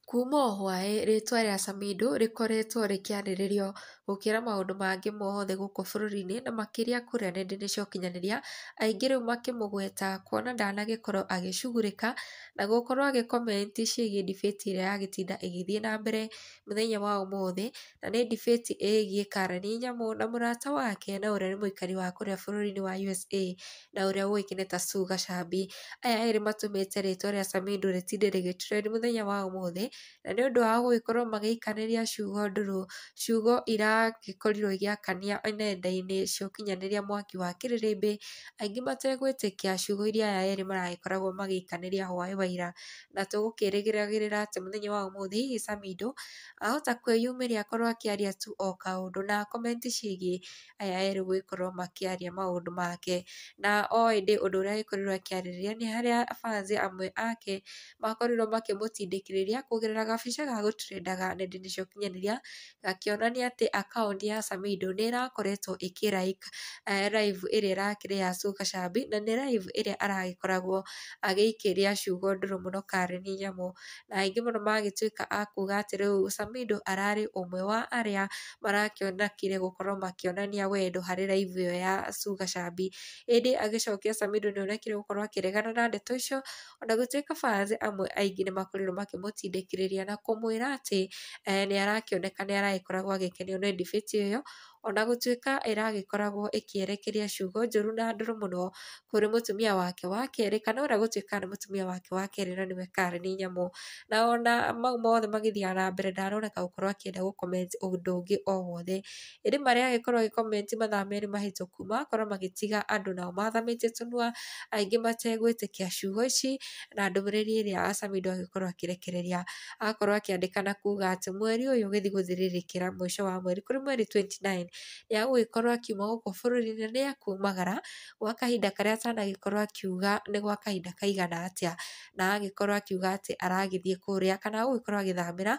Kuma o hwaĩ rĩtwa rĩa Samidoh rĩkoretwo rĩkĩarĩrĩrio gũkĩra maũndũ mangĩ mothe gũkũ bũrũri-inĩ na makĩria kũrĩa nenda-inĩ cia ũkinyanĩria, aingĩ rĩu makĩmũgweta kuona ndanagĩkorwo agĩcugurĩka na gũkorwo agĩkomenti ciĩgiĩ debate ĩrĩa yagĩtinda ĩgĩthiĩ na mbere mũthenya wa ũmũthĩ, na nĩ debate ĩgiĩ Karen Nyamu na mũrata wake na ũrĩa nĩ mũikari wa kũrĩa bũrũri-inĩ wa USA na ũrĩa ũĩkaine ta Sue Gachambi. Aya erĩ matũmĩte rĩtwa rĩa Samidoh rĩtinde rĩgĩtrend mũthenya wa ũmũthĩ, na nĩ ũndũ wa gũgĩkorwo magĩikanĩria ciugo ndũrũ, ciugo iragĩkorirwo igĩakania nenda-inĩ cia ũkinyanĩria mwaki wa kĩrĩrĩmbĩ, aingĩ mategwĩtĩkia ciugo iria aya erĩ maragĩkoragwo magĩikanĩria hwaĩ wa ira, na tũgũkĩrĩgĩrĩra atĩ mũthenya wa ũmũthĩ hihi Samidoh ahota kwĩyumĩria akorwo akĩaria tu o kaũndũ na komenti ciĩgiĩ aya erĩ gũgĩkorwo makĩaria maũndũ make. Na o ĩndĩ ũndũ ũrĩa agĩkorirwo akĩarĩrĩria nĩ harĩa fans amwe ake makorirwo makĩmũtindĩkĩrĩria kũgerera gabica ga gũtrendaga nenda-inĩ cia ũkinyanĩria gakĩonania atĩ akaunti ya Samidoh nĩ ĩrakoretwo ĩkĩ like live ĩrĩa ĩrakĩrĩ ya Sue Gachambi, na nĩ live ĩrĩa aragĩkoragwo agĩikĩria ciugo ndũrũ mũno Karen Nyamu, na aingĩ mũno magĩtuĩka a kuga atĩ rĩu Samidoh ararĩ ũmwe wa arĩa marakĩonekire gũkorwo makĩonania wendo harĩ live ĩyo ya Sue Gachambi. Ĩndĩ agĩcokia Samidoh nĩ onekire gũkorwo akĩregana na ndeto icio, ona gũtuĩka fans amwe aingĩ nĩ makorirwo makĩmũtindĩkĩrĩria na kũmwĩra atĩ nĩ arakĩoneka nĩ aragĩkoragwo agĩkenio nĩ debate ĩyo, ona gũtuĩka ĩragĩkoragwo ĩkĩerekeria ciugo njũru na ndũrũ mũno kũrĩ mũtumia wake wa kerĩ, kana ũrĩa gũtuĩkaga nĩ mũtumia wake wa kerĩ na nĩwe Karen Nyamu. Na ona mau mothe magĩthiaga na mbere ndaroneka gũkorwo akĩenda gũ comment ũndũ ũngĩ o wothe. Ĩndĩ marĩa agĩkorwo agĩ comment mathaa merĩ mahĩtũku makorwo magĩtiga andũ nao mathamĩtie tũnua, aingĩ mategwĩtĩkia ciugo ici na ndũmĩrĩri ĩrĩa Samidoh agĩkorwo akĩrekereria. Agakorwo akĩandĩka na kuga atĩ mweri ũyũ ũgĩthiĩ gũthirĩrĩkĩra mũico wa mweri kũrĩ mweri 29 nĩ agũgĩkorwo akiuma gũkũ bũrũri-inĩ na nĩ ekumagara gwa kahinda karĩa atanagĩkorwo akiuga nĩ gwa kahinda kaigana atĩa, na agagĩkorwo akiuga atĩ aragĩthiĩ kũrĩa kana agũgĩkorwo agĩthamĩra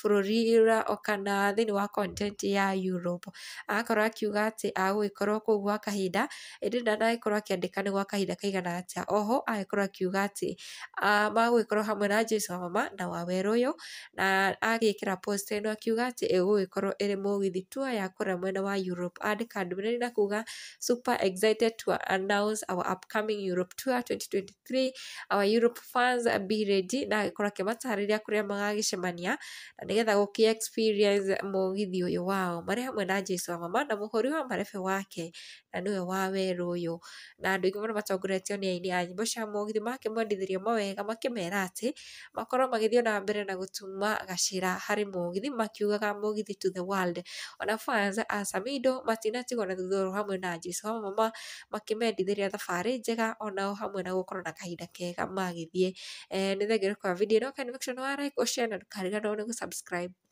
bũrũri kana thĩinĩ wa continent ya Europe. Agakorwo akiuga atĩ agũgĩkorwo kũu gwa kahinda, ĩndĩ ndanagĩkorwo akĩandĩka nĩ gwa kahinda kaigana atĩa. Oho agĩkorwo akiuga atĩ magũgĩkorwo hamwe na Joyce Wamama na Waweru ũyũ, na agĩkĩra post ĩno akiuga atĩ ĩgũgĩkorwo ĩrĩ mũgithi tour ya kũrĩa mwena wa Europe. Andĩka ndũmĩrĩri na kuga super excited to announce our upcoming Europe tour 2023, our Europe fans be ready, na agĩkorwo akĩmatarĩria kũrĩa magagĩcemania na nĩgetha gũkĩ experience mũgithi ũyũ wao marĩ hamwe na Joyce Wamama na mũhũri wa marebe wake na nĩwe Waweru ũyũ. Na andũ aingĩ mũno matongoretio nĩ aini a nyĩmbo cia mũgithi makĩmwendithĩria mawega, makĩmera atĩ makorwo magĩthiĩ na mbere na gũtuma gacĩra harĩ mũgithi, makiugaga mũgithi to the world. Ona fans a Samidoh matinatigwo na thutha o hamwe na Joyce Wamama makĩmendithĩria thabarĩ njega ona o hamwe na gũkorwo na kahinda kega magĩthiĩ. Nĩ thengiũ nĩ kuona video ĩno, make sure nĩ wa like, share na ndũkariganĩrwo nĩ gũ subscribe.